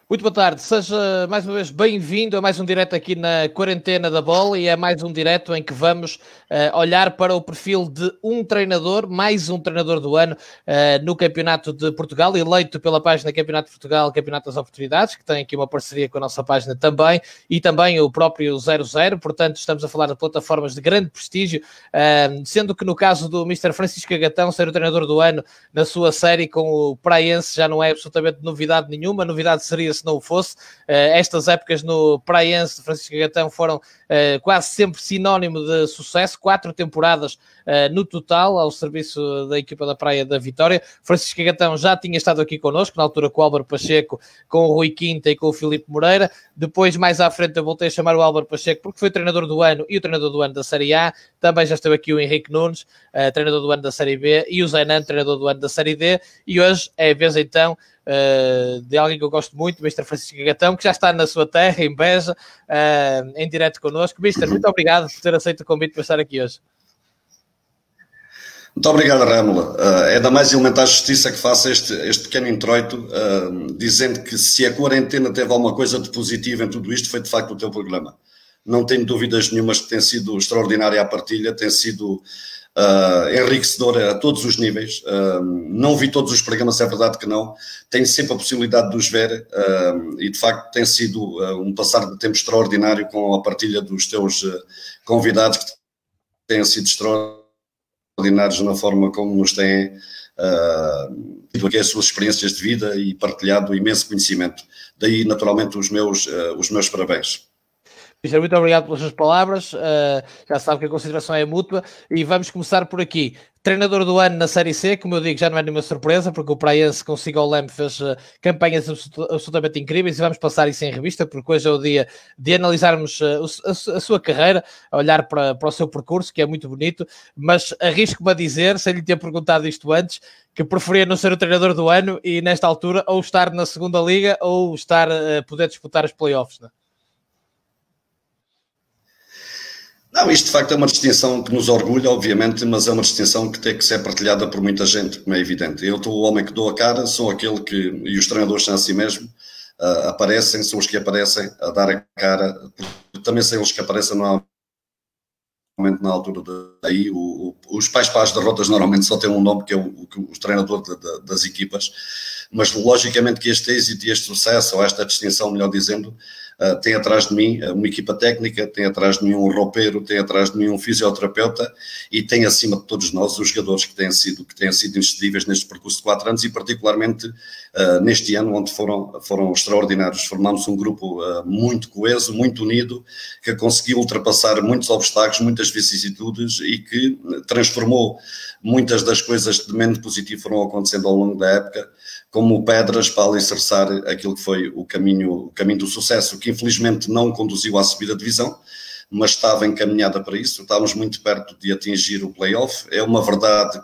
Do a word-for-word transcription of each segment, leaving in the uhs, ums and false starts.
Muito boa tarde, seja mais uma vez bem-vindo a mais um direto aqui na quarentena da bola e é mais um direto em que vamos uh, olhar para o perfil de um treinador, mais um treinador do ano uh, no Campeonato de Portugal, eleito pela página Campeonato de Portugal, Campeonato das Oportunidades, que tem aqui uma parceria com a nossa página também, e também o próprio zero zero, portanto estamos a falar de plataformas de grande prestígio, uh, sendo que no caso do mister Francisco Agatão ser o treinador do ano na sua série com o Praense já não é absolutamente novidade nenhuma, novidade seria se não o fosse. Uh, estas épocas no Praense de Francisco Agatão foram uh, quase sempre sinónimo de sucesso, quatro temporadas uh, no total ao serviço da equipa da Praia da Vitória. Francisco Agatão já tinha estado aqui connosco, na altura com o Álvaro Pacheco, com o Rui Quinta e com o Filipe Moreira. Depois, mais à frente, eu voltei a chamar o Álvaro Pacheco porque foi o treinador do ano e o treinador do ano da Série A. Também já esteve aqui o Henrique Nunes, uh, treinador do ano da Série B, e o Zé Nando, treinador do ano da Série D. E hoje é a vez então Uh, de alguém que eu gosto muito, o mister Francisco Agatão, que já está na sua terra, em Beja, uh, em direto connosco. mister, muito obrigado por ter aceito o convite para estar aqui hoje. Muito obrigado, Râmula. Uh, é da mais elementar justiça que faço este, este pequeno introito, uh, dizendo que se a quarentena teve alguma coisa de positivo em tudo isto, foi de facto o teu programa. Não tenho dúvidas nenhumas que tem sido extraordinária a partilha, tem sido Uh, enriquecedora a todos os níveis. Uh, não vi todos os programas, é verdade que não. Tenho sempre a possibilidade de os ver uh, e de facto tem sido uh, um passar de tempo extraordinário com a partilha dos teus uh, convidados, que têm sido extraordinários na forma como nos têm tido uh, aqui as suas experiências de vida e partilhado imenso conhecimento. Daí naturalmente os meus, uh, os meus parabéns. mister, muito obrigado pelas suas palavras, uh, já sabe que a consideração é mútua e vamos começar por aqui. Treinador do ano na Série C, como eu digo, já não é nenhuma surpresa, porque o Praense com Sigol Leme fez uh, campanhas absolutamente incríveis e vamos passar isso em revista, porque hoje é o dia de analisarmos uh, a, a sua carreira, a olhar para, para o seu percurso, que é muito bonito, mas arrisco-me a dizer, sem lhe ter perguntado isto antes, que preferia não ser o treinador do ano e nesta altura ou estar na segunda liga ou estar a uh, poder disputar os playoffs, não é? Não, isto de facto é uma distinção que nos orgulha, obviamente, mas é uma distinção que tem que ser partilhada por muita gente, como é evidente. Eu estou o homem que dou a cara, sou aquele que, e os treinadores são assim mesmo, uh, aparecem, são os que aparecem a dar a cara, também são eles que aparecem normalmente na altura daí. O, o, os pais para as derrotas normalmente só têm um nome, que é o, o, o treinador de, de, das equipas, mas logicamente que este êxito e este sucesso, ou esta distinção, melhor dizendo, Uh, tem atrás de mim uma equipa técnica, tem atrás de mim um roupeiro, tem atrás de mim um fisioterapeuta e tem acima de todos nós os jogadores que têm sido, que têm sido inexcedíveis neste percurso de quatro anos e particularmente uh, neste ano onde foram, foram extraordinários. Formámos um grupo uh, muito coeso, muito unido, que conseguiu ultrapassar muitos obstáculos, muitas vicissitudes e que transformou muitas das coisas de menos positivo foram acontecendo ao longo da época como pedras para alicerçar aquilo que foi o caminho, o caminho do sucesso, que infelizmente não conduziu à subida de divisão, mas estava encaminhada para isso. Estávamos muito perto de atingir o play-off. É uma verdade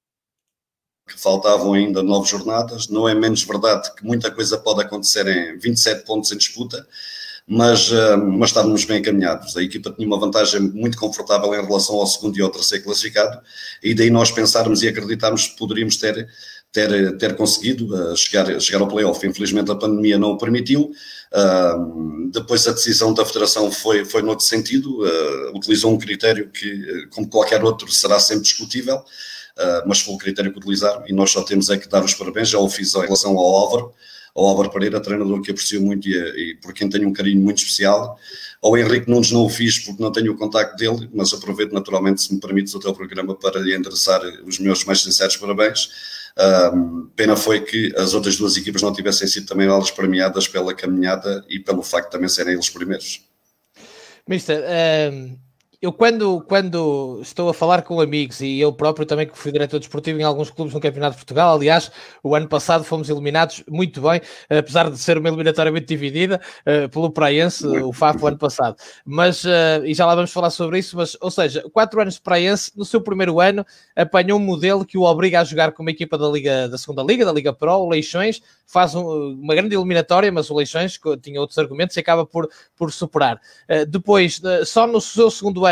que faltavam ainda nove jornadas, não é menos verdade que muita coisa pode acontecer em vinte e sete pontos em disputa, mas, mas estávamos bem encaminhados. A equipa tinha uma vantagem muito confortável em relação ao segundo e ao terceiro classificado, e daí nós pensarmos e acreditarmos que poderíamos ter Ter, ter conseguido uh, chegar, chegar ao play-off. Infelizmente a pandemia não o permitiu, uh, depois a decisão da Federação foi, foi noutro sentido, uh, utilizou um critério que, como qualquer outro, será sempre discutível, uh, mas foi o critério que utilizaram e nós só temos é que dar os parabéns. Já o fiz em relação ao Álvaro, ao Álvaro Pereira, treinador que aprecio muito e, e por quem tenho um carinho muito especial. Ao Henrique Nunes não o fiz porque não tenho o contacto dele, mas aproveito naturalmente, se me permites, o teu programa para lhe endereçar os meus mais sinceros parabéns. Um, pena foi que as outras duas equipas não tivessem sido também elas premiadas pela caminhada e pelo facto de também serem eles primeiros. mister, um, eu quando, quando estou a falar com amigos e eu próprio também que fui diretor desportivo em alguns clubes no Campeonato de Portugal, aliás, o ano passado fomos eliminados muito bem, apesar de ser uma eliminatória muito dividida uh, pelo Praense, o F A F o ano passado, mas, uh, e já lá vamos falar sobre isso, mas, ou seja, quatro anos de Praense, no seu primeiro ano, apanhou um modelo que o obriga a jogar com uma equipa da Liga, da segunda Liga, da Liga Pro, o Leixões, faz um, uma grande eliminatória, mas o Leixões tinha outros argumentos e acaba por, por superar. Uh, depois, uh, só no seu segundo ano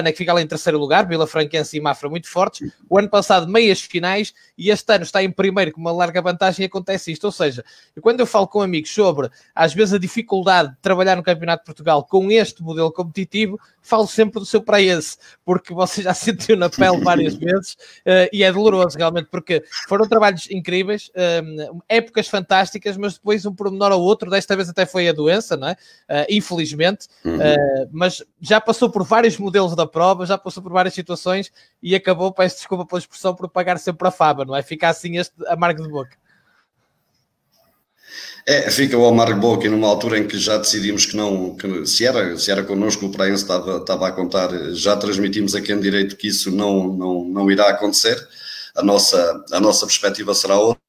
ano é que fica ali em terceiro lugar, Vila Franquense e Mafra muito fortes, o ano passado meias finais, e este ano está em primeiro com uma larga vantagem e acontece isto. Ou seja, quando eu falo com amigos sobre, às vezes, a dificuldade de trabalhar no Campeonato de Portugal com este modelo competitivo, falo sempre do seu Praense, porque você já sentiu na pele várias vezes, uh, e é doloroso realmente, porque foram trabalhos incríveis, um, épocas fantásticas, mas depois um pormenor ou outro, desta vez até foi a doença, não é? Uh, infelizmente, uhum. uh, mas já passou por vários modelos da prova, já passou por várias situações e acabou, peço desculpa pela expressão, por pagar sempre a fava, não é? Fica assim este amargo de boca. É, fica o amargo de boca numa altura em que já decidimos que não, que se era, se era connosco o Praense estava, estava a contar, já transmitimos aqui em direito que isso não, não, não irá acontecer, a nossa, a nossa perspectiva será outra.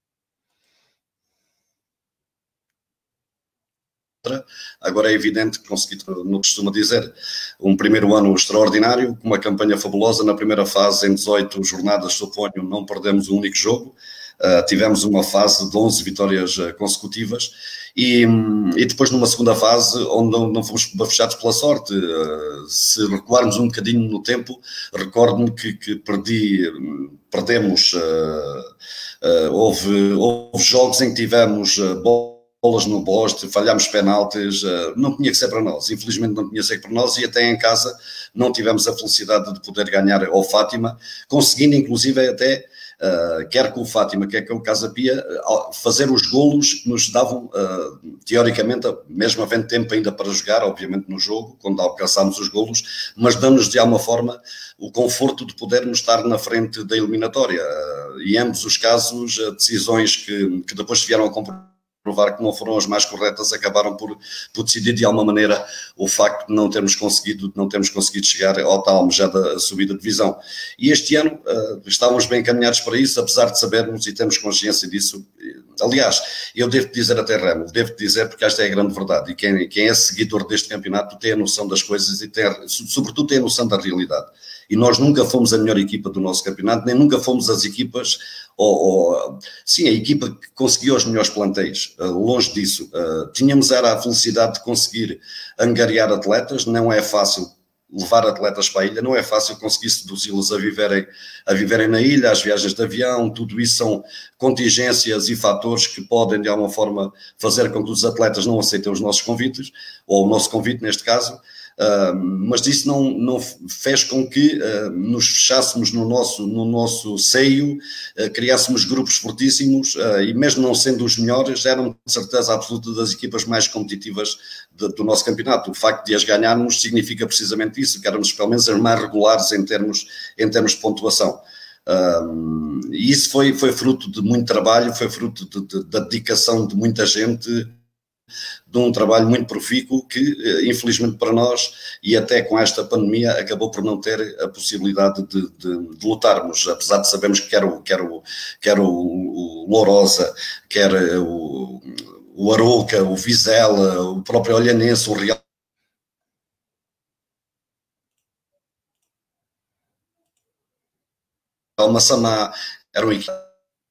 Agora é evidente que consegui, no que costuma dizer, um primeiro ano extraordinário, com uma campanha fabulosa. Na primeira fase, em dezoito jornadas, suponho, não perdemos um único jogo. Uh, tivemos uma fase de onze vitórias uh, consecutivas e, e depois numa segunda fase onde não, não fomos bafejados pela sorte. Uh, se recuarmos um bocadinho no tempo, recordo-me que, que perdi, perdemos, uh, uh, houve, houve jogos em que tivemos uh, bolas no poste, falhámos penaltis, uh, não tinha que ser para nós, infelizmente não tinha que ser para nós, e até em casa não tivemos a felicidade de poder ganhar ao Fátima, conseguindo inclusive até Uh, quer com o Fátima, quer com o Casa Pia, uh, fazer os golos que nos davam, uh, teoricamente, mesmo havendo tempo ainda para jogar, obviamente no jogo, quando alcançámos os golos, mas damos de alguma forma o conforto de podermos estar na frente da eliminatória. Uh, e em ambos os casos, uh, decisões que, que depois vieram a comprovar provar que não foram as mais corretas, acabaram por, por decidir de alguma maneira o facto de não termos conseguido, de não termos conseguido chegar ao tal almejada subida de divisão. E este ano uh, estávamos bem encaminhados para isso, apesar de sabermos e termos consciência disso. Aliás, eu devo dizer até Remo, devo dizer porque esta é a grande verdade, e quem, quem é seguidor deste campeonato tem a noção das coisas e tem, sobretudo tem a noção da realidade. E nós nunca fomos a melhor equipa do nosso campeonato, nem nunca fomos as equipas, ou, ou sim, a equipa que conseguiu os melhores plantéis, uh, longe disso. Uh, tínhamos era a felicidade de conseguir angariar atletas, não é fácil levar atletas para a ilha, não é fácil conseguir seduzi-los a viverem, a viverem na ilha, as viagens de avião, tudo isso são contingências e fatores que podem de alguma forma fazer com que os atletas não aceitem os nossos convites, ou o nosso convite neste caso. Uh, mas isso não, não fez com que uh, nos fechássemos no nosso, no nosso seio, uh, criássemos grupos fortíssimos uh, e mesmo não sendo os melhores, eram de certeza absoluta das equipas mais competitivas de, do nosso campeonato. O facto de as ganharmos significa precisamente isso, que éramos pelo menos as mais regulares em termos, em termos de pontuação. Uh, e isso foi, foi fruto de muito trabalho, foi fruto de, de, da dedicação de muita gente, de um trabalho muito profícuo que, infelizmente para nós, e até com esta pandemia, acabou por não ter a possibilidade de, de, de lutarmos, apesar de sabermos que quer o, quer o, quer o, o Lourosa, quer o, o Arouca, o Vizela, o próprio Olhanense, o Real Massamá, eram equipas.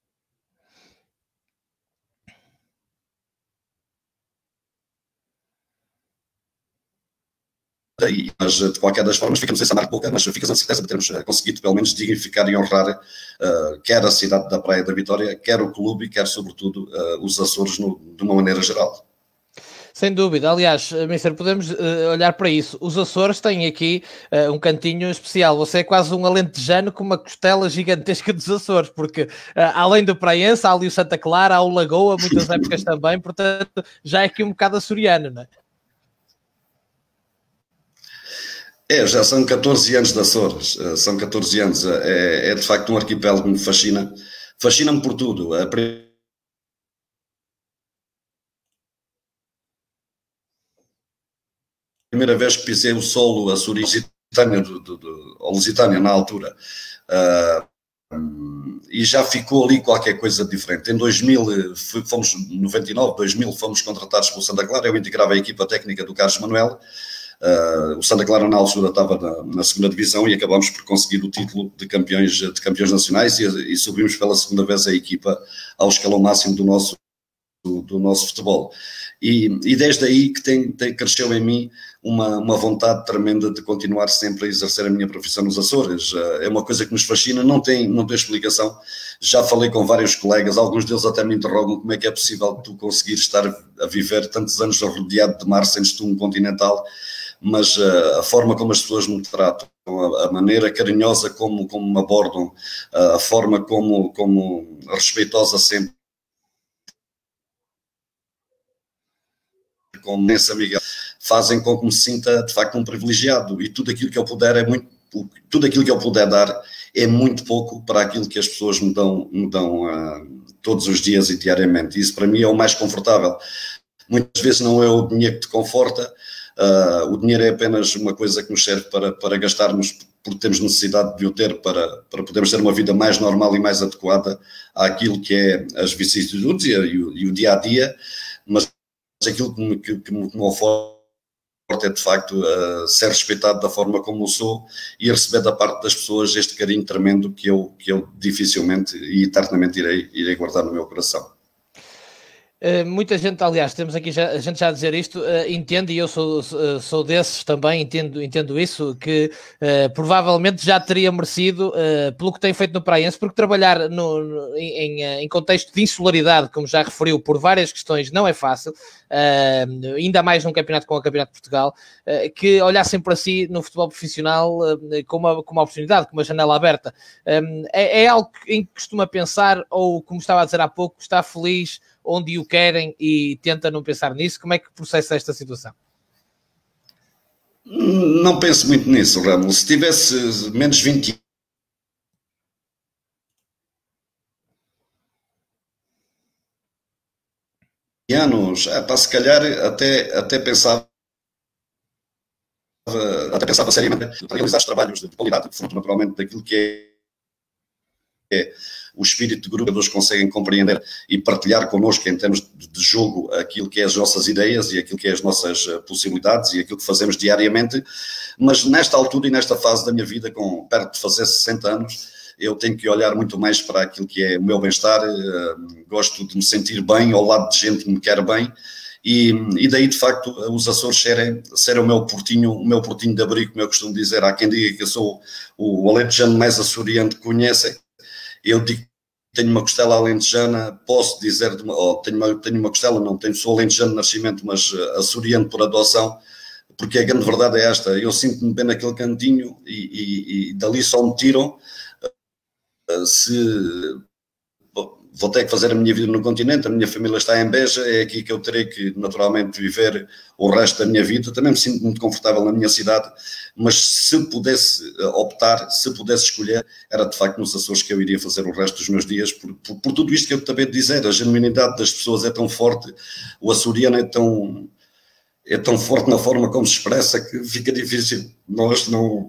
Mas de qualquer das formas ficamos essa marca pouca, mas ficas a certeza de termos conseguido pelo menos dignificar e honrar uh, quer a cidade da Praia da Vitória, quer o clube e quer sobretudo uh, os Açores no, de uma maneira geral. Sem dúvida. Aliás, mister, podemos uh, olhar para isso. Os Açores têm aqui uh, um cantinho especial. Você é quase um alentejano com uma costela gigantesca dos Açores, porque uh, além do Praense, há ali o Santa Clara, há o Lagoa, muitas épocas também, portanto já é aqui um bocado açoriano, não é? É, já são catorze anos de Açores, são catorze anos, é, é de facto um arquipélago que me fascina, fascina-me por tudo. A primeira vez que pisei o solo açoriano, ou lusitânia na altura, uh, e já ficou ali qualquer coisa diferente. Em dois mil, fomos, noventa e nove, dois mil, fomos contratados pelo Santa Clara, eu integrava a equipa técnica do Carlos Manuel. Uh, o Santa Clara na altura estava na, na segunda divisão e acabámos por conseguir o título de campeões, de campeões nacionais e, e subimos pela segunda vez a equipa ao escalão máximo do nosso, do, do nosso futebol. E, e desde aí que tem, tem, cresceu em mim uma, uma vontade tremenda de continuar sempre a exercer a minha profissão nos Açores. É uma coisa que nos fascina, não tem, não tem explicação. Já falei com vários colegas, alguns deles até me interrogam como é que é possível tu conseguir estar a viver tantos anos rodeado de mar, sendo tu um continental, mas uh, a forma como as pessoas me tratam, a, a maneira carinhosa como, como me abordam, uh, a forma como, como respeitosa sempre, com imensa amiga, fazem com que me sinta de facto um privilegiado, e tudo aquilo que eu puder é muito, tudo aquilo que eu puder dar é muito pouco para aquilo que as pessoas me dão, me dão uh, todos os dias e diariamente. Isso para mim é o mais confortável. Muitas vezes não é o dinheiro que te conforta, uh, o dinheiro é apenas uma coisa que nos serve para, para gastarmos, porque temos necessidade de o ter para, para podermos ter uma vida mais normal e mais adequada àquilo que é as vicissitudes e, e, o, e o dia-a-dia, mas aquilo que me, que, que me oferece é de facto uh, ser respeitado da forma como eu sou e receber da parte das pessoas este carinho tremendo que eu, que eu dificilmente e eternamente irei, irei guardar no meu coração. Uh, muita gente, aliás, temos aqui já, a gente já a dizer isto, uh, entende, e eu sou, uh, sou desses também, entendo, entendo isso, que uh, provavelmente já teria merecido, uh, pelo que tem feito no Praiense, porque trabalhar no, no, em, em contexto de insularidade, como já referiu, por várias questões, não é fácil, uh, ainda mais num campeonato como o Campeonato de Portugal, uh, que olhassem para si no futebol profissional uh, com, uma, com uma oportunidade, com uma janela aberta. Um, é, é algo em que costuma pensar, ou como estava a dizer há pouco, está feliz onde o querem e tenta não pensar nisso? Como é que processa esta situação? Não penso muito nisso, Ramos. Se tivesse menos vinte anos, é, pá, se calhar até, até pensava até pensava seriamente em realizar os trabalhos de qualidade, fruto naturalmente daquilo que é é o espírito de grupo, que eles conseguem compreender e partilhar connosco em termos de jogo aquilo que é as nossas ideias e aquilo que é as nossas possibilidades e aquilo que fazemos diariamente, mas nesta altura e nesta fase da minha vida, com perto de fazer sessenta anos, eu tenho que olhar muito mais para aquilo que é o meu bem-estar, gosto de me sentir bem ao lado de gente que me quer bem, e, e daí de facto os Açores serem, serem o meu portinho, o meu portinho de abrigo, como eu costumo dizer. Há quem diga que eu sou o alentejano mais açoriano que conhecem. Eu digo que tenho uma costela alentejana, posso dizer, de uma, oh, tenho, uma, tenho uma costela, não tenho, sou alentejano de nascimento, mas açoriano por adoção, porque a grande verdade é esta: eu sinto-me bem naquele cantinho e, e, e dali só me tiram se vou ter que fazer a minha vida no continente, a minha família está em Beja, é aqui que eu terei que naturalmente viver o resto da minha vida. Também me sinto muito confortável na minha cidade, mas se pudesse optar, se pudesse escolher, era de facto nos Açores que eu iria fazer o resto dos meus dias, por, por, por tudo isto que eu acabei de dizer. A genuinidade das pessoas é tão forte, o açoriano é tão, é tão forte na forma como se expressa, que fica difícil nós não,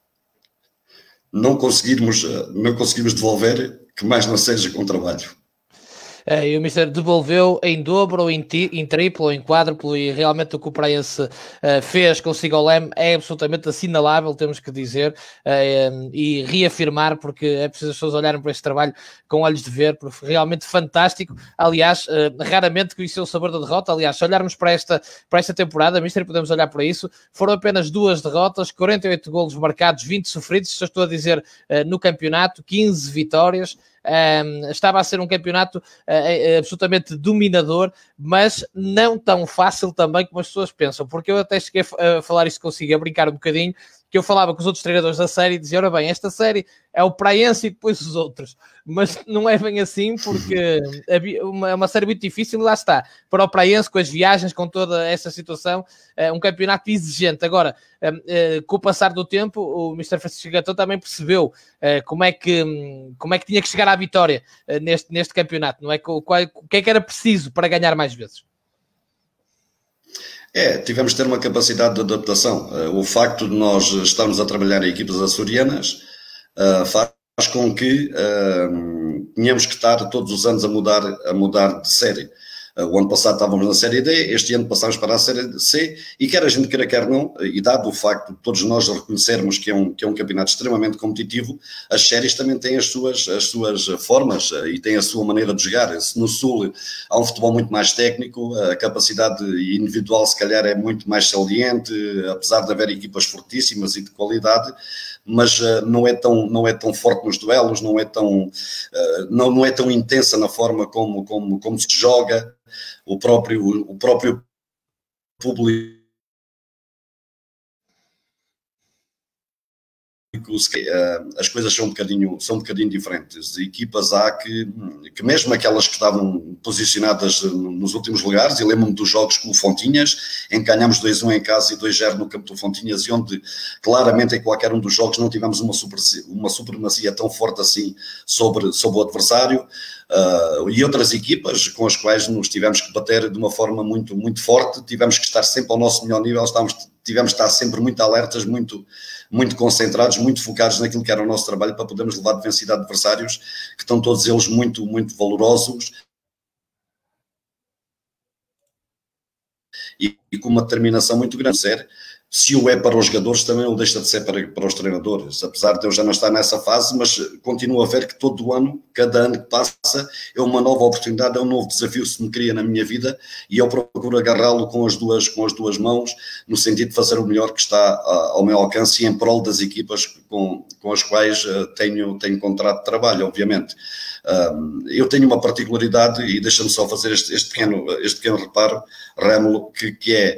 não, conseguirmos, não conseguirmos devolver, que mais não seja com trabalho. É, e o mister devolveu em dobro, ou em, ti, em triplo, ou em quádruplo, e realmente o que o Praiense uh, fez consigo ao Leme é absolutamente assinalável, temos que dizer, uh, e reafirmar, porque é preciso as pessoas olharem para este trabalho com olhos de ver, porque foi realmente fantástico. Aliás, uh, raramente conheceu o sabor da derrota. Aliás, se olharmos para esta, para esta temporada, mister, podemos olhar para isso, foram apenas duas derrotas, quarenta e oito golos marcados, vinte sofridos, se eu estou a dizer, uh, no campeonato, quinze vitórias. Um, estava a ser um campeonato uh, absolutamente dominador, mas não tão fácil também como as pessoas pensam, porque eu até cheguei a falar isto consigo, a brincar um bocadinho, que eu falava com os outros treinadores da série e dizia: ora bem, esta série é o Praiense e depois os outros, mas não é bem assim, porque é uma, uma série muito difícil. Lá está, para o Praiense, com as viagens, com toda essa situação, é um campeonato exigente. Agora, com o passar do tempo, o mister Francisco Gatão também percebeu como é que, como é que tinha que chegar à vitória neste, neste campeonato, não é? O que é que era preciso para ganhar mais vezes? É, tivemos de ter uma capacidade de adaptação. O facto de nós estarmos a trabalhar em equipas açorianas uh, faz com que uh, tenhamos que estar todos os anos a mudar, a mudar de série. O ano passado estávamos na Série D, este ano passámos para a Série C, e quer a gente queira, quer não, e dado o facto de todos nós reconhecermos que é um, que é um campeonato extremamente competitivo, as séries também têm as suas, as suas formas e têm a sua maneira de jogar. Se no Sul há um futebol muito mais técnico, a capacidade individual se calhar é muito mais saliente, apesar de haver equipas fortíssimas e de qualidade, mas uh, não, é tão, não é tão forte nos duelos, não é tão, uh, não, não é tão intensa na forma como, como, como se joga. O próprio, o próprio público, as coisas são um bocadinho, são um bocadinho diferentes. Equipas há que, que mesmo aquelas que estavam posicionadas nos últimos lugares, e lembro-me dos jogos com o Fontinhas, em que ganhámos dois a um em casa e dois a zero no campo do Fontinhas, e onde claramente em qualquer um dos jogos não tivemos uma, super, uma supremacia tão forte assim sobre, sobre o adversário. Uh, e outras equipas com as quais nos tivemos que bater de uma forma muito, muito forte, tivemos que estar sempre ao nosso melhor nível, estávamos, tivemos que estar sempre muito alertas, muito, muito concentrados, muito focados naquilo que era o nosso trabalho para podermos levar de vencida a adversários que estão todos eles muito, muito valorosos e, e com uma determinação muito grande. Se o é para os jogadores, também o deixa de ser para, para os treinadores, apesar de eu já não estar nessa fase, mas continuo a ver que todo o ano, cada ano que passa, é uma nova oportunidade, é um novo desafio que se me cria na minha vida, e eu procuro agarrá-lo com as duas, com as duas mãos, no sentido de fazer o melhor que está ao meu alcance e em prol das equipas com, com as quais tenho, tenho contrato de trabalho, obviamente. Um, eu tenho uma particularidade, e deixa-me só fazer este, este, pequeno, este pequeno reparo, Râmulo, que, que é,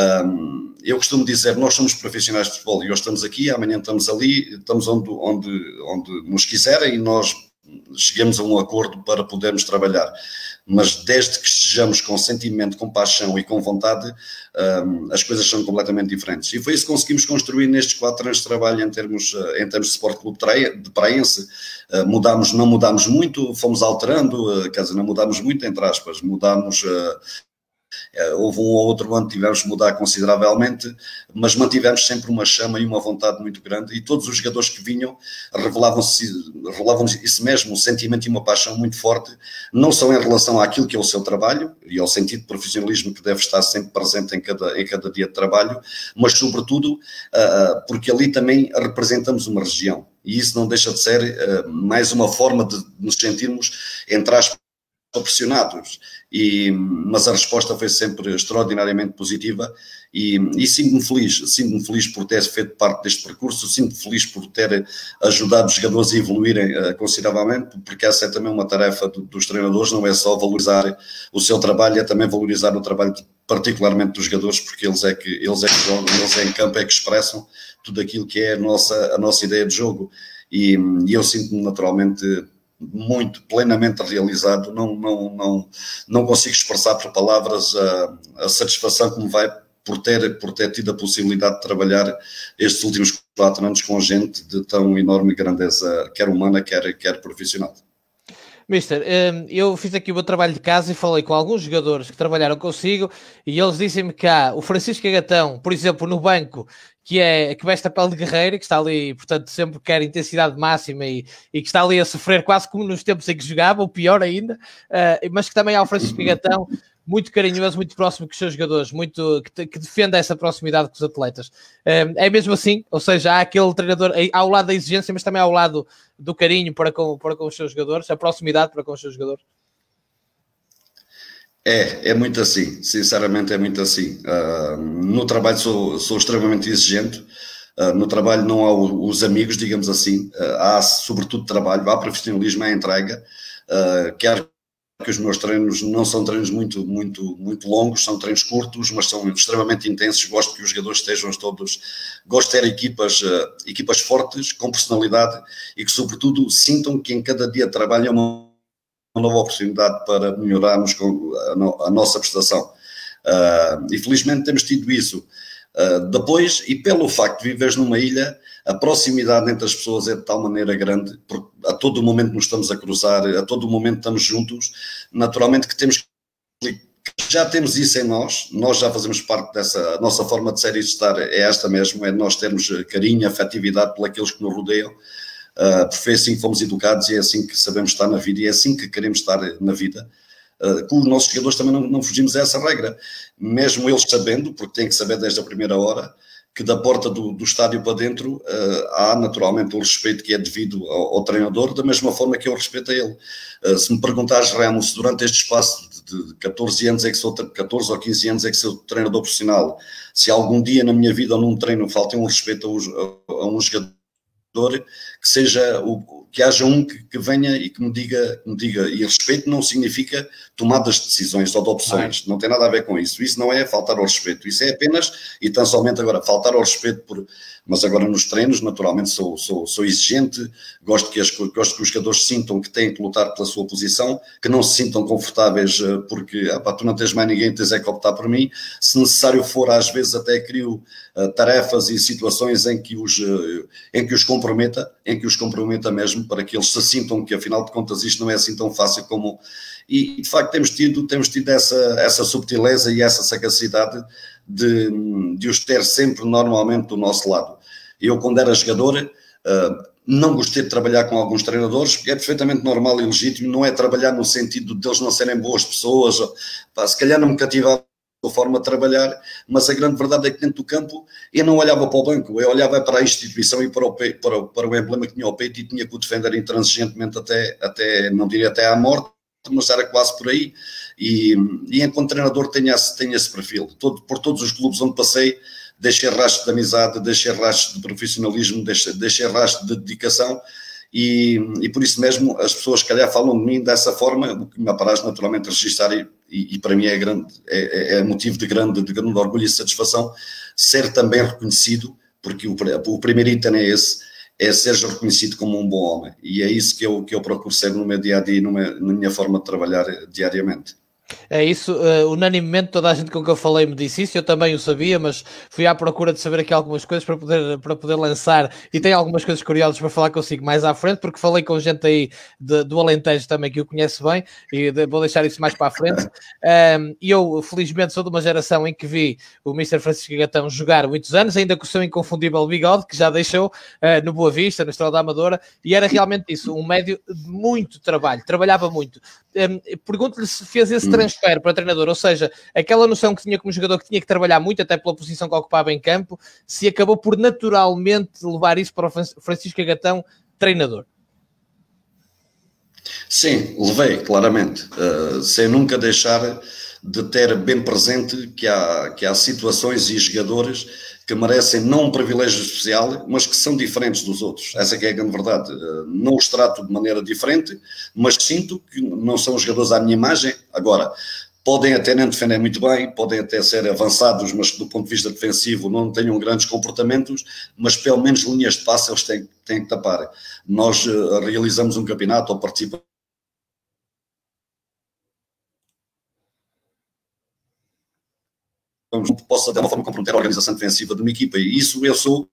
um, eu costumo dizer, nós somos profissionais de futebol e hoje estamos aqui, amanhã estamos ali, estamos onde, onde, onde nos quiserem e nós chegamos a um acordo para podermos trabalhar. Mas desde que estejamos com sentimento, com paixão e com vontade, um, as coisas são completamente diferentes. E foi isso que conseguimos construir nestes quatro anos de trabalho em termos, em termos de Sport Clube de Praense. Uh, mudámos, não mudámos muito, fomos alterando, uh, quer dizer, não mudámos muito, entre aspas, mudámos... Uh, houve um ou outro ano que tivemos que mudar consideravelmente, mas mantivemos sempre uma chama e uma vontade muito grande, e todos os jogadores que vinham revelavam-se, revelavam isso mesmo, um sentimento e uma paixão muito forte, não só em relação àquilo que é o seu trabalho e ao sentido de profissionalismo que deve estar sempre presente em cada, em cada dia de trabalho, mas sobretudo uh, porque ali também representamos uma região, e isso não deixa de ser uh, mais uma forma de nos sentirmos, entre aspas, pressionados, e, mas a resposta foi sempre extraordinariamente positiva, e, e sinto-me feliz, sinto-me feliz por ter feito parte deste percurso, sinto-me feliz por ter ajudado os jogadores a evoluírem uh, consideravelmente, porque essa é também uma tarefa do, dos treinadores, não é só valorizar o seu trabalho, é também valorizar o trabalho de, particularmente dos jogadores, porque eles é que, eles é que jogam, eles é em campo é que expressam tudo aquilo que é a nossa, a nossa ideia de jogo, e, e eu sinto-me naturalmente muito plenamente realizado, não, não, não, não consigo expressar por palavras a, a satisfação que me vai por ter, por ter tido a possibilidade de trabalhar estes últimos quatro anos com gente de tão enorme grandeza, quer humana, quer, quer profissional. Mister, eu fiz aqui o meu trabalho de casa e falei com alguns jogadores que trabalharam consigo, e eles dizem-me que há o Francisco Agatão, por exemplo, no banco, que, é, que veste a pele de guerreiro, que está ali, portanto, sempre quer intensidade máxima e, e que está ali a sofrer quase como nos tempos em que jogava, ou pior ainda, uh, mas que também há o Francisco Agatão, muito carinhoso, muito próximo com os seus jogadores, muito, que, que defende essa proximidade com os atletas. Um, é mesmo assim? Ou seja, há aquele treinador, há o lado da exigência, mas também há o lado do carinho para com, para com os seus jogadores, a proximidade para com os seus jogadores? É, é muito assim, sinceramente é muito assim. Uh, no trabalho sou, sou extremamente exigente, uh, no trabalho não há os amigos, digamos assim, uh, há sobretudo trabalho, há profissionalismo, há entrega, uh, quer que os meus treinos não são treinos muito, muito, muito longos, são treinos curtos, mas são extremamente intensos, gosto que os jogadores estejam todos, gosto de ter equipas, uh, equipas fortes, com personalidade, e que sobretudo sintam que em cada dia de trabalho é uma uma nova oportunidade para melhorarmos com a, no, a nossa prestação. Uh, e felizmente temos tido isso. Uh, depois, e pelo facto de viveres numa ilha, a proximidade entre as pessoas é de tal maneira grande, porque a todo momento nos estamos a cruzar, a todo momento estamos juntos, naturalmente que temos que... Já temos isso em nós, nós já fazemos parte dessa, a nossa forma de ser e de estar é esta mesmo, é nós termos carinho, afetividade por aqueles que nos rodeiam. Uh, porque foi assim que fomos educados e é assim que sabemos estar na vida e é assim que queremos estar na vida. uh, com os nossos jogadores também não, não fugimos a essa regra, mesmo eles sabendo, porque têm que saber desde a primeira hora, que da porta do, do estádio para dentro uh, há naturalmente o respeito que é devido ao, ao treinador, da mesma forma que eu respeito a ele. Uh, se me perguntares, Remo, se durante este espaço de, de catorze anos é que sou, catorze ou quinze anos é que sou treinador profissional, se algum dia na minha vida ou num treino faltem um respeito a, a, a um jogador, que seja o, que haja um que, que venha e que me diga, me diga, e respeito não significa tomadas de decisões ou de opções, não tem nada a ver com isso, isso não é faltar ao respeito, isso é apenas, e tão somente agora, faltar ao respeito por, mas agora nos treinos, naturalmente sou, sou, sou exigente, gosto que, as, gosto que os jogadores sintam que têm que lutar pela sua posição, que não se sintam confortáveis porque, ah, pá, tu não tens mais ninguém, tens é que optar por mim, se necessário for, às vezes até crio uh, tarefas e situações em que os, uh, em que os comprometa, em que os comprometa mesmo, para que eles se sintam que, afinal de contas, isto não é assim tão fácil como... E, de facto, temos tido, temos tido essa, essa subtileza e essa sagacidade de, de os ter sempre, normalmente, do nosso lado. Eu, quando era jogador, uh, não gostei de trabalhar com alguns treinadores, porque é perfeitamente normal e legítimo, não é trabalhar no sentido de eles não serem boas pessoas, pá, se calhar não me cativava a forma de trabalhar, mas a grande verdade é que dentro do campo eu não olhava para o banco, eu olhava para a instituição e para o, peito, para o, para o emblema que tinha ao peito e tinha que o defender intransigentemente até, até, não diria até à morte, mas era quase por aí, e, e enquanto treinador tenho esse, tenho esse perfil, Todo, por todos os clubes onde passei, deixei rastro de amizade, deixei rastro de profissionalismo, deixei, deixei rastro de dedicação, e, e por isso mesmo as pessoas se calhar falam de mim dessa forma, o que me apraz naturalmente registrar, e, e, e para mim é, grande, é, é motivo de grande, de grande orgulho e satisfação ser também reconhecido, porque o, o primeiro item é esse, é ser reconhecido como um bom homem, e é isso que eu, que eu procuro ser no meu dia-a-dia, na minha forma de trabalhar diariamente. É isso, uh, unanimemente toda a gente com que eu falei me disse isso, eu também o sabia, mas fui à procura de saber aqui algumas coisas para poder, para poder lançar, e tenho algumas coisas curiosas para falar consigo mais à frente, porque falei com gente aí de, do Alentejo também que o conhece bem, e de, vou deixar isso mais para a frente. Um, e eu, felizmente, sou de uma geração em que vi o mister Francisco Gatão jogar muitos anos, ainda com o seu inconfundível bigode, que já deixou uh, no Boa Vista, no Estrela da Amadora, e era realmente isso, um médio de muito trabalho, trabalhava muito. Um, pergunto-lhe se fez esse transfer para treinador, ou seja, aquela noção que tinha como jogador que tinha que trabalhar muito, até pela posição que ocupava em campo, se acabou por naturalmente levar isso para o Francisco Gatão, treinador. Sim, levei, claramente, uh, sem nunca deixar de ter bem presente que há, que há situações e jogadores que merecem não um privilégio especial, mas que são diferentes dos outros. Essa que é a grande verdade. Não os trato de maneira diferente, mas sinto que não são jogadores à minha imagem. Agora, podem até nem defender muito bem, podem até ser avançados, mas do ponto de vista defensivo não tenham grandes comportamentos, mas pelo menos linhas de passe eles têm, têm que tapar. Nós uh, realizamos um campeonato ou participamos possa de uma forma comprometer a organização defensiva de uma equipa, e isso eu sou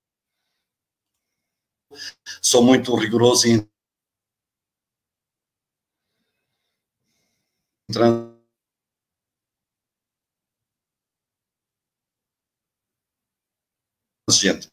sou muito rigoroso e intransigente.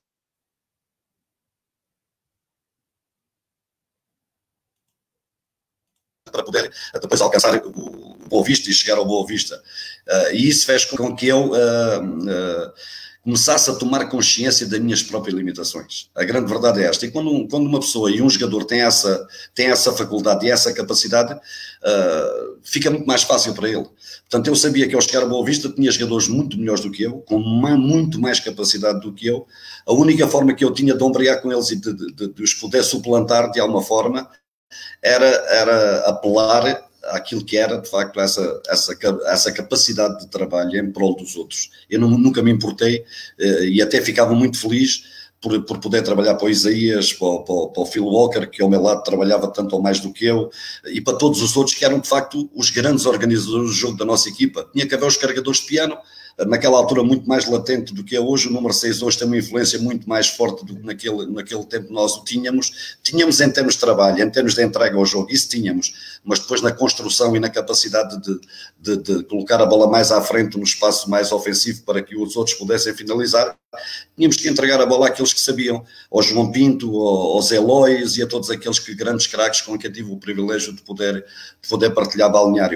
Para poder depois alcançar o Boa Vista e chegar ao Boa Vista. Uh, e isso fez com que eu uh, uh, começasse a tomar consciência das minhas próprias limitações. A grande verdade é esta. E quando, quando uma pessoa e um jogador tem essa, tem essa faculdade e essa capacidade, uh, fica muito mais fácil para ele. Portanto, eu sabia que ao chegar ao Boa Vista tinha jogadores muito melhores do que eu, com uma, muito mais capacidade do que eu. A única forma que eu tinha de ombrear com eles e de, de, de, de os poder suplantar de alguma forma Era, era apelar àquilo que era, de facto, essa, essa, essa capacidade de trabalho em prol dos outros. Eu não, nunca me importei e até ficava muito feliz por, por poder trabalhar para o Isaías, para, para, para o Phil Walker, que ao meu lado trabalhava tanto ou mais do que eu, e para todos os outros que eram, de facto, os grandes organizadores do jogo da nossa equipa. Tinha que haver os carregadores de piano, naquela altura muito mais latente do que é hoje. O número seis hoje tem uma influência muito mais forte do que naquele, naquele tempo nós o tínhamos. Tínhamos em termos de trabalho, em termos de entrega ao jogo, isso tínhamos, mas depois na construção e na capacidade de, de, de colocar a bola mais à frente no espaço mais ofensivo para que os outros pudessem finalizar, tínhamos que entregar a bola àqueles que sabiam, ao João Pinto, aos Eloys e a todos aqueles que, grandes craques com quem tive o privilégio de poder, de poder partilhar balneário.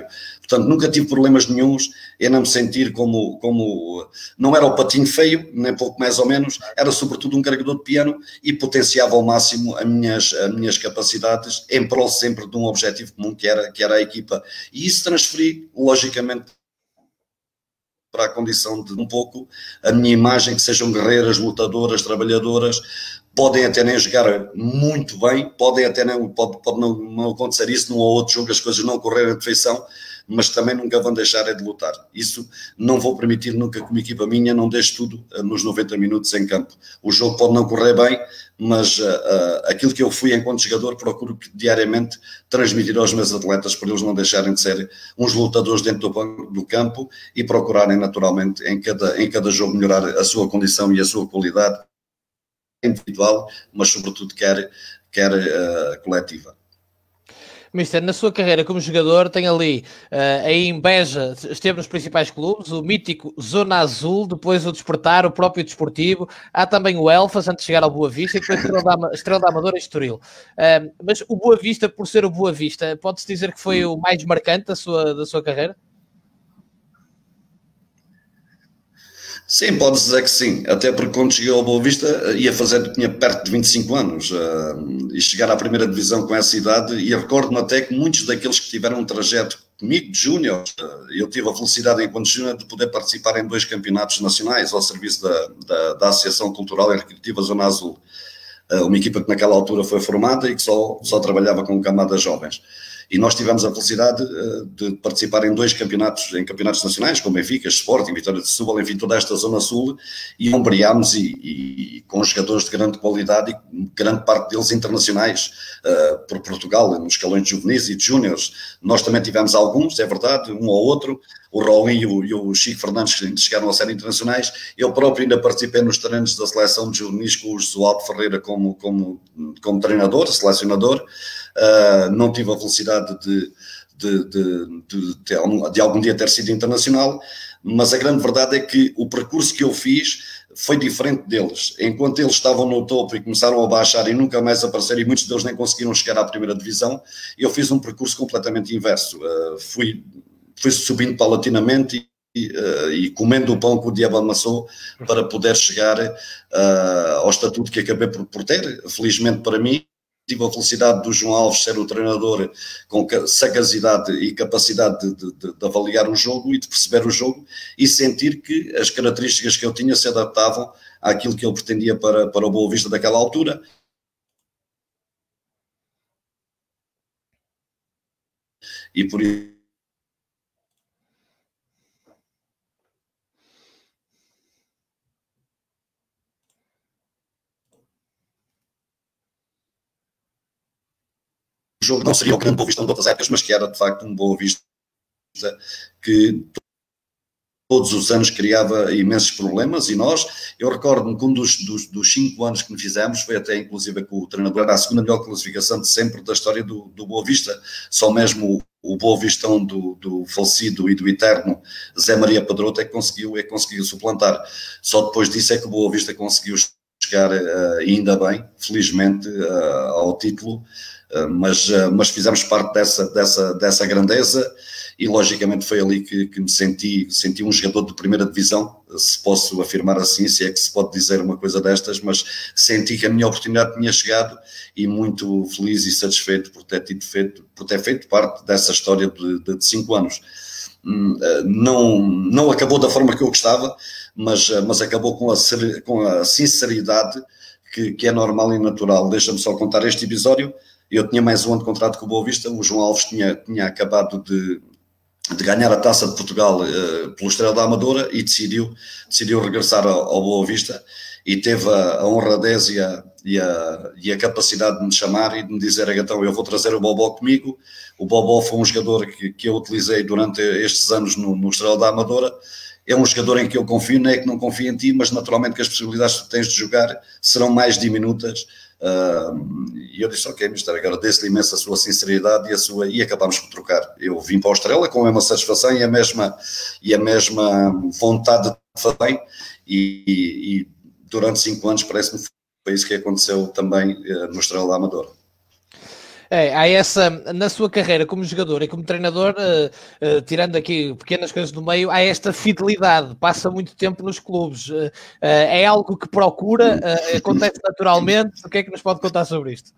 Portanto, nunca tive problemas nenhuns em não me sentir como, como não era o patinho feio, nem pouco mais ou menos, era sobretudo um carregador de piano e potenciava ao máximo as minhas, as minhas capacidades em prol sempre de um objetivo comum que era, que era a equipa. E isso transferi, logicamente, para a condição de um pouco a minha imagem, que sejam guerreiras, lutadoras, trabalhadoras, podem até nem jogar muito bem, podem até nem, pode, pode não, não acontecer isso num ou outro jogo, as coisas não correrem de feição, mas também nunca vão deixar de lutar. Isso não vou permitir nunca que uma equipa minha não deixe tudo nos noventa minutos em campo. O jogo pode não correr bem, mas uh, uh, aquilo que eu fui enquanto jogador procuro diariamente transmitir aos meus atletas para eles não deixarem de ser uns lutadores dentro do, do campo e procurarem naturalmente em cada, em cada jogo melhorar a sua condição e a sua qualidade individual, mas sobretudo quer, quer uh, coletiva. Mister, na sua carreira como jogador tem ali uh, a Imbeja, esteve nos principais clubes, o mítico Zona Azul, depois o Despertar, o próprio Desportivo, há também o Elfas antes de chegar ao Boa Vista e depois a Estrela da, Estrela da Amadora e Estoril. Uh, mas o Boa Vista, por ser o Boa Vista, pode-se dizer que foi o mais marcante da sua, da sua carreira? Sim, pode-se dizer que sim, até porque quando cheguei ao Boa Vista ia fazer, tinha perto de vinte e cinco anos uh, e chegar à primeira divisão com essa idade, e recordo-me até que muitos daqueles que tiveram um trajeto comigo de júnior, uh, eu tive a felicidade enquanto júnior de poder participar em dois campeonatos nacionais ao serviço da, da, da Associação Cultural e Recreativa Zona Azul, uh, uma equipa que naquela altura foi formada e que só, só trabalhava com camadas jovens. E nós tivemos a felicidade uh, de participar em dois campeonatos, em campeonatos nacionais, como Benfica, Sporting, Vitória de Setúbal, enfim, toda esta zona sul, e ombreámos e, e, e com jogadores de grande qualidade e grande parte deles internacionais, uh, por Portugal, nos escalões de juvenis e de júniores. Nós também tivemos alguns, é verdade, um ou outro, o Rolinho e o Chico Fernandes, que chegaram a ser internacionais. Eu próprio ainda participei nos treinos da seleção de juvenis com o Josualdo Ferreira como, como, como treinador, selecionador. Uh, não tive a felicidade de, de, de, de, de, de algum dia ter sido internacional, mas a grande verdade é que o percurso que eu fiz foi diferente deles. Enquanto eles estavam no topo e começaram a baixar e nunca mais apareceram, e muitos deles nem conseguiram chegar à primeira divisão, eu fiz um percurso completamente inverso. Uh, fui, fui subindo paulatinamente e, uh, e comendo o pão que o diabo amassou para poder chegar uh, ao estatuto que acabei por, por ter, felizmente para mim. Tive a felicidade do João Alves ser o treinador com sagacidade e capacidade de, de, de avaliar o jogo e de perceber o jogo e sentir que as características que eu tinha se adaptavam àquilo que ele pretendia para, para o Boa Vista daquela altura. E por isso o jogo não seria o grande Boa Vista de outras épocas, mas que era de facto um Boa Vista que todos os anos criava imensos problemas. E nós, eu recordo-me que um dos, dos, dos cinco anos que me fizemos foi até inclusive com o treinador, era a segunda melhor classificação de sempre da história do, do Boa Vista, só mesmo o, o Boa Vistão do, do falecido e do eterno Zé Maria Pedroto é que conseguiu, é que conseguiu suplantar. Só depois disso é que o Boa Vista conseguiu chegar uh, ainda bem, felizmente, uh, ao título. Uh, mas, uh, mas fizemos parte dessa, dessa, dessa grandeza e logicamente foi ali que, que me senti, senti um jogador de primeira divisão, se posso afirmar assim, se é que se pode dizer uma coisa destas, mas senti que a minha oportunidade tinha chegado e muito feliz e satisfeito por ter, tido feito, por ter feito parte dessa história de, de, de cinco anos. Uh, não, não acabou da forma que eu gostava, mas, uh, mas acabou com a, com a sinceridade que, que é normal e natural. Deixa-me só contar este episódio. Eu tinha mais um ano de contrato com o Boa Vista, o João Alves tinha, tinha acabado de, de ganhar a Taça de Portugal uh, pelo Estrela da Amadora e decidiu, decidiu regressar ao, ao Boa Vista e teve a, a honradez e a, e, a, e a capacidade de me chamar e de me dizer: então eu vou trazer o Bobó comigo. O Bobó foi um jogador que, que eu utilizei durante estes anos no, no Estrela da Amadora. É um jogador em que eu confio, não é que não confio em ti, mas naturalmente que as possibilidades que tens de jogar serão mais diminutas. Uh, e eu disse: ok, mister, agradeço-lhe imenso a sua sinceridade e, a sua, e acabámos por trocar. Eu vim para a Estrela com a mesma satisfação e a mesma, e a mesma vontade de fazer bem, e, e, e durante cinco anos parece-me que foi isso que aconteceu também uh, no Estrela da Amadora. É, há essa, na sua carreira como jogador e como treinador, uh, uh, tirando aqui pequenas coisas do meio, há esta fidelidade, passa muito tempo nos clubes. Uh, uh, é algo que procura, uh, acontece naturalmente. O que é que nos pode contar sobre isto?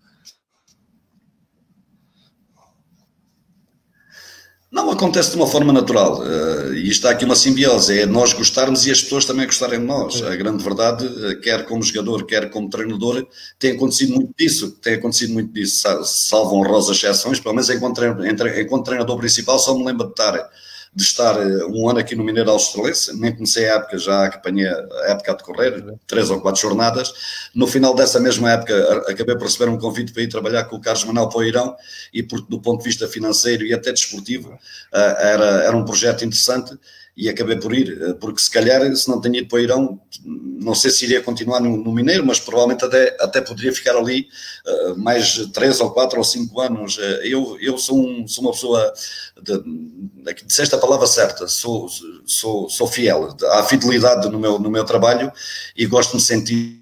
Não, acontece de uma forma natural, uh, e está aqui uma simbiose, é nós gostarmos e as pessoas também gostarem de nós. A grande verdade, uh, quer como jogador, quer como treinador, tem acontecido muito disso, tem acontecido muito disso, salvo honrosas exceções, pelo menos enquanto, enquanto treinador principal só me lembro de estar, de estar um ano aqui no Mineiro Australense, nem comecei a época, já apanhei a época a decorrer, três ou quatro jornadas. No final dessa mesma época acabei por receber um convite para ir trabalhar com o Carlos Manuel para o Irão, e porque do ponto de vista financeiro e até desportivo era, era um projeto interessante, e acabei por ir, porque se calhar se não tinha ido para o Irão, não sei se iria continuar no, no Mineiro, mas provavelmente até, até poderia ficar ali uh, mais três ou quatro ou cinco anos. Eu, eu sou, um, sou uma pessoa, de, disseste a palavra certa, sou, sou, sou fiel, há fidelidade no meu, no meu trabalho, e gosto de me sentir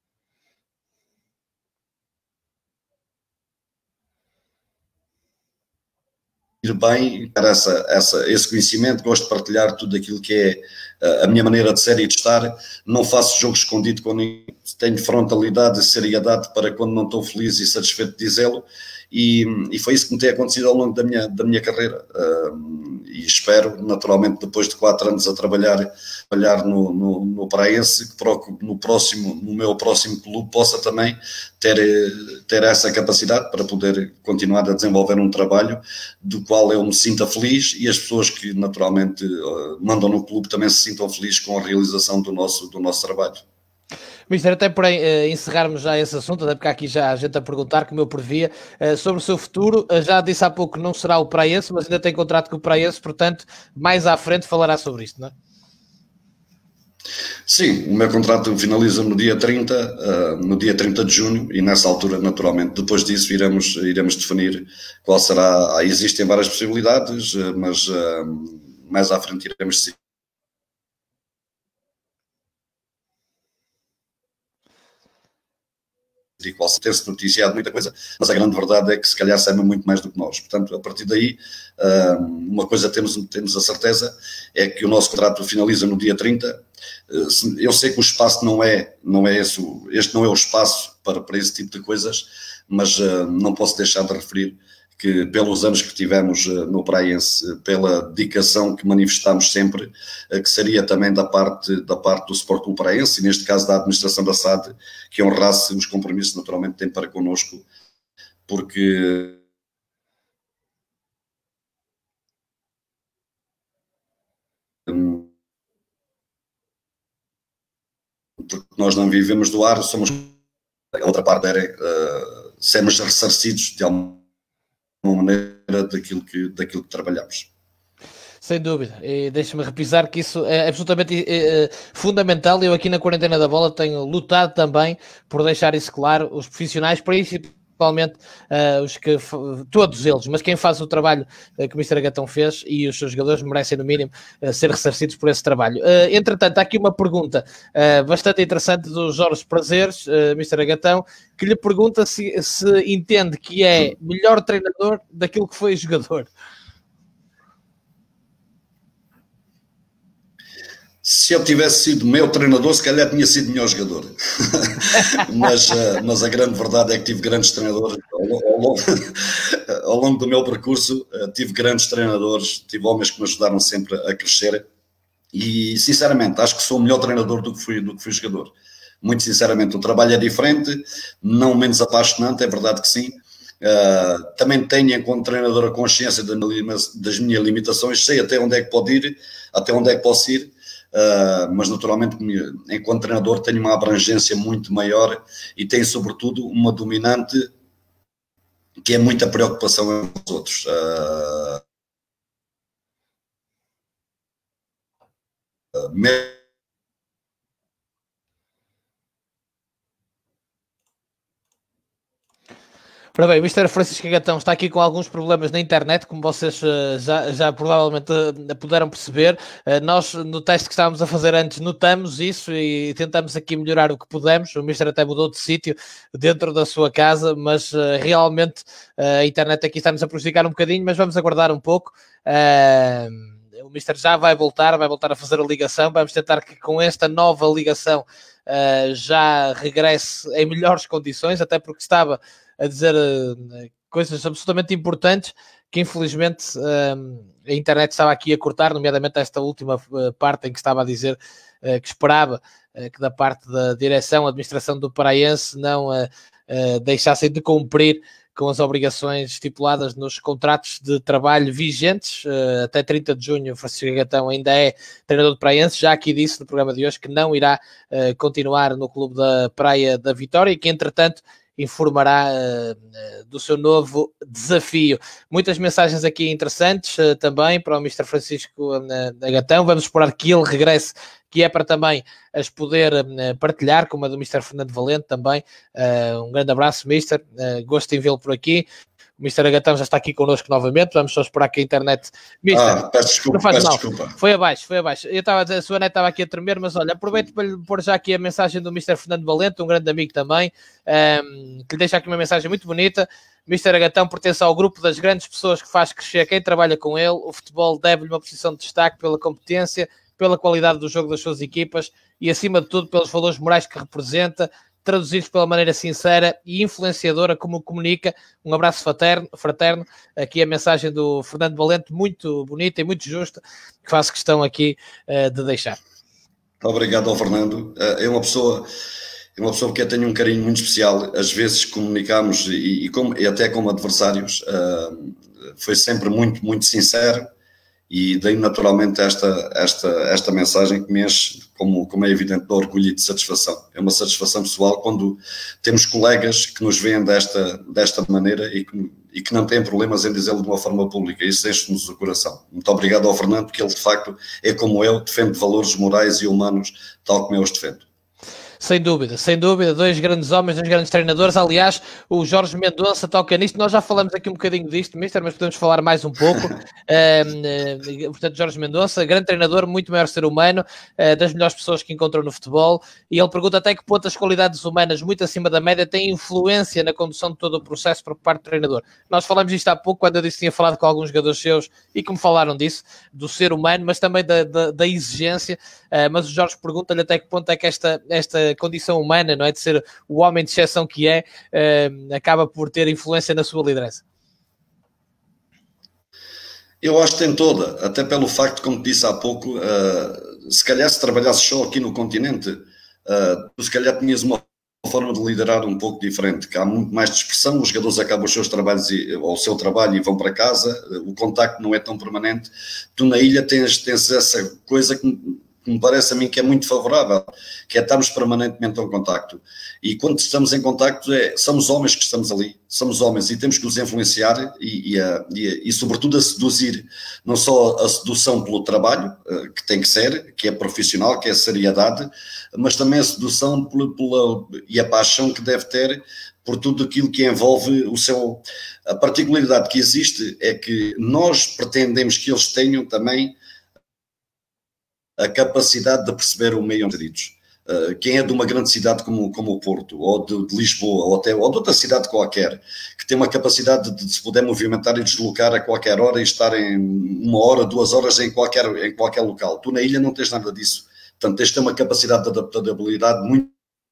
bem, essa, essa, esse conhecimento, gosto de partilhar tudo aquilo que é a minha maneira de ser e de estar. Não faço jogo escondido com ninguém, tenho frontalidade e seriedade para quando não estou feliz e satisfeito de dizê-lo, e, e foi isso que me tem acontecido ao longo da minha, da minha carreira, uh, e espero naturalmente, depois de quatro anos a trabalhar, trabalhar no, no, no Praense, que no, próximo, no meu próximo clube possa também ter, ter essa capacidade para poder continuar a desenvolver um trabalho do qual eu me sinta feliz, e as pessoas que naturalmente uh, mandam no clube também se sintam felizes com a realização do nosso, do nosso trabalho. Mister, até para uh, encerrarmos já esse assunto, até porque há aqui já a gente a perguntar, como eu previa, uh, sobre o seu futuro, uh, já disse há pouco que não será o Praense, mas ainda tem contrato com o Praense, portanto, mais à frente falará sobre isto, não é? Sim, o meu contrato finaliza no dia trinta, uh, no dia trinta de junho, e nessa altura, naturalmente, depois disso iremos, iremos definir qual será. Existem várias possibilidades, uh, mas uh, mais à frente iremos decidir. E qual ter-se noticiado muita coisa, mas a grande verdade é que se calhar sabe muito mais do que nós. Portanto, a partir daí, uma coisa temos, temos a certeza, é que o nosso contrato finaliza no dia trinta. Eu sei que o espaço não é, não é esse, este não é o espaço para, para esse tipo de coisas, mas não posso deixar de referir que pelos anos que tivemos no Praense, pela dedicação que manifestámos sempre, que seria também da parte, da parte do Sport Clube Praense, e neste caso da administração da S A D, que honrasse os compromissos naturalmente que tem para connosco, porque porque nós não vivemos do ar, somos, a outra parte era uh, sermos ressarcidos de alguma maneira daquilo que, daquilo que trabalhamos. Sem dúvida, e deixa-me repisar que isso é absolutamente é, fundamental. Eu aqui na Quarentena da Bola tenho lutado também por deixar isso claro, os profissionais, principalmente uh, os que, todos eles, mas quem faz o trabalho uh, que o Mister Agatão fez, e os seus jogadores merecem no mínimo uh, ser ressarcidos por esse trabalho. Uh, entretanto, há aqui uma pergunta uh, bastante interessante do Jorge Prazeres, uh, Mister Agatão, que lhe pergunta se, se entende que é melhor treinador daquilo que foi jogador. Se eu tivesse sido meu treinador, se calhar tinha sido melhor jogador. mas, mas a grande verdade é que tive grandes treinadores. Ao, ao, longo, ao longo do meu percurso, tive grandes treinadores, tive homens que me ajudaram sempre a crescer. E, sinceramente, acho que sou o melhor treinador do que fui, do que fui jogador. Muito sinceramente, o trabalho é diferente, não menos apaixonante, é verdade que sim. Uh, também tenho, enquanto treinador, a consciência das minhas limitações, sei até onde é que pode ir, até onde é que posso ir. Uh, mas naturalmente enquanto treinador tenho uma abrangência muito maior e tenho sobretudo uma dominante que é muita preocupação com os outros. Uh, uh, Ora bem, o mister Francisco Gatão está aqui com alguns problemas na internet, como vocês uh, já, já provavelmente uh, puderam perceber. Uh, nós, no teste que estávamos a fazer antes, notamos isso e tentamos aqui melhorar o que pudemos. O mister até mudou de sítio dentro da sua casa, mas uh, realmente uh, a internet aqui está-nos a prejudicar um bocadinho, mas vamos aguardar um pouco. Uh, o mister já vai voltar, vai voltar a fazer a ligação. Vamos tentar que com esta nova ligação uh, já regresse em melhores condições, até porque estava a dizer uh, coisas absolutamente importantes que infelizmente uh, a internet estava aqui a cortar, nomeadamente esta última uh, parte em que estava a dizer uh, que esperava uh, que da parte da direção, administração do Paraense não uh, uh, deixassem de cumprir com as obrigações estipuladas nos contratos de trabalho vigentes. Uh, até trinta de junho, Francisco Gatão ainda é treinador do Praense. Já aqui disse no programa de hoje que não irá uh, continuar no clube da Praia da Vitória e que, entretanto, informará uh, do seu novo desafio. Muitas mensagens aqui interessantes uh, também para o mister Francisco uh, Gatão. Vamos esperar que ele regresse, que é para também as poder uh, partilhar, como a do mister Fernando Valente também. Uh, um grande abraço, mister. Uh, gosto de vê-lo por aqui. O mister Gatão já está aqui connosco novamente. Vamos só esperar que a internet... Mister, ah, peço desculpa, não faz peço mal. desculpa. Foi abaixo, foi abaixo. Eu estava a dizer, a sua net estava aqui a tremer, mas olha, aproveito para lhe pôr já aqui a mensagem do mister Fernando Valente, um grande amigo também, um, que lhe deixa aqui uma mensagem muito bonita. mister Gatão pertence ao grupo das grandes pessoas que faz crescer quem trabalha com ele. O futebol deve-lhe uma posição de destaque pela competência, pela qualidade do jogo das suas equipas e, acima de tudo, pelos valores morais que representa, traduzidos pela maneira sincera e influenciadora como comunica. Um abraço fraterno, fraterno. Aqui a mensagem do Fernando Valente, muito bonita e muito justa, que faço questão aqui uh, de deixar. Muito obrigado ao Fernando. É uma pessoa, é uma pessoa que eu tenho um carinho muito especial. Às vezes comunicamos, e, e, como, e até como adversários, uh, foi sempre muito, muito sincero. E daí naturalmente esta, esta, esta mensagem que me enche, como, como é evidente, de orgulho e de satisfação. É uma satisfação pessoal quando temos colegas que nos veem desta, desta maneira e que, e que não têm problemas em dizê-lo de uma forma pública. Isso enche-nos o coração. Muito obrigado ao Fernando, porque ele de facto é como eu, defende valores morais e humanos tal como eu os defendo. Sem dúvida, sem dúvida, dois grandes homens, dois grandes treinadores. Aliás, o Jorge Mendonça toca nisto. Nós já falamos aqui um bocadinho disto, mister, mas podemos falar mais um pouco. uh, uh, portanto, Jorge Mendonça, grande treinador, muito maior ser humano, uh, das melhores pessoas que encontrou no futebol. E ele pergunta até que ponto as qualidades humanas, muito acima da média, têm influência na condução de todo o processo por parte do treinador. Nós falamos disto há pouco, quando eu disse que tinha falado com alguns jogadores seus e que me falaram disso, do ser humano, mas também da, da, da exigência. Uh, mas o Jorge pergunta-lhe até que ponto é que esta, esta condição humana, não é, de ser o homem de exceção que é, uh, acaba por ter influência na sua liderança. Eu acho que tem toda, até pelo facto, como disse há pouco, uh, se calhar se trabalhasses só aqui no continente, uh, tu se calhar tinhas uma forma de liderar um pouco diferente, que há muito mais dispersão, os jogadores acabam os seus trabalhos e, ou o seu trabalho e vão para casa, o contacto não é tão permanente. Tu na ilha tens, tens essa coisa que me parece a mim que é muito favorável, que é estarmos permanentemente em contacto. E quando estamos em contacto, é, somos homens que estamos ali, somos homens e temos que os influenciar e, e, a, e, a, e sobretudo a seduzir, não só a sedução pelo trabalho, que tem que ser, que é profissional, que é a seriedade, mas também a sedução pela, pela, e a paixão que deve ter por tudo aquilo que envolve o seu... A particularidade que existe é que nós pretendemos que eles tenham também a capacidade de perceber o meio inseridos. Uh, quem é de uma grande cidade como, como o Porto, ou de, de Lisboa, ou, até, ou de outra cidade qualquer, que tem uma capacidade de, de se poder movimentar e deslocar a qualquer hora e estar em uma hora, duas horas em qualquer, em qualquer local. Tu na ilha não tens nada disso. Portanto, tens de ter uma capacidade de adaptabilidade muito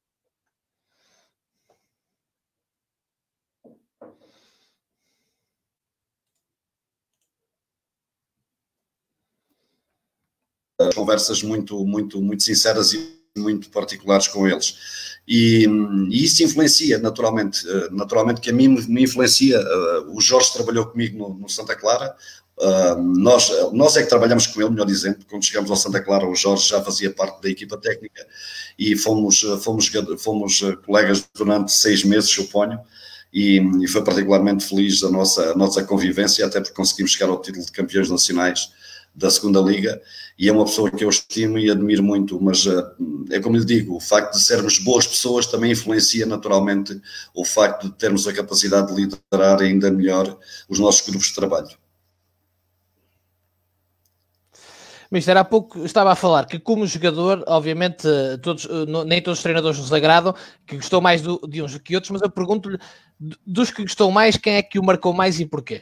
conversas muito, muito, muito sinceras e muito particulares com eles. E, e isso influencia, naturalmente, naturalmente que a mim me influencia. O Jorge trabalhou comigo no, no Santa Clara, uh, nós, nós é que trabalhamos com ele, melhor dizendo, quando chegamos ao Santa Clara o Jorge já fazia parte da equipa técnica e fomos, fomos, fomos colegas durante seis meses, suponho, e, e foi particularmente feliz a nossa, a nossa convivência, até porque conseguimos chegar ao título de campeões nacionais da segunda Liga, e é uma pessoa que eu estimo e admiro muito, mas é como lhe digo, o facto de sermos boas pessoas também influencia naturalmente o facto de termos a capacidade de liderar ainda melhor os nossos grupos de trabalho. Mister, há pouco estava a falar que como jogador, obviamente todos, nem todos os treinadores nos agradam, que gostou mais do, de uns do que outros, mas eu pergunto-lhe, dos que gostou mais, quem é que o marcou mais e porquê?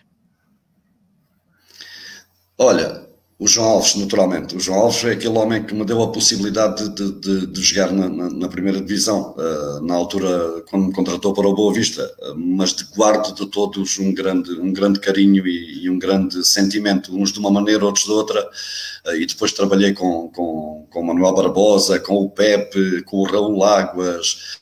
Olha, o João Alves, naturalmente. O João Alves é aquele homem que me deu a possibilidade de, de, de jogar na, na, na primeira divisão, uh, na altura quando me contratou para o Boa Vista, uh, mas de guardo de todos um grande, um grande carinho e, e um grande sentimento, uns de uma maneira, outros de outra, uh, e depois trabalhei com, com, com o Manuel Barbosa, com o Pepe, com o Raul Águas.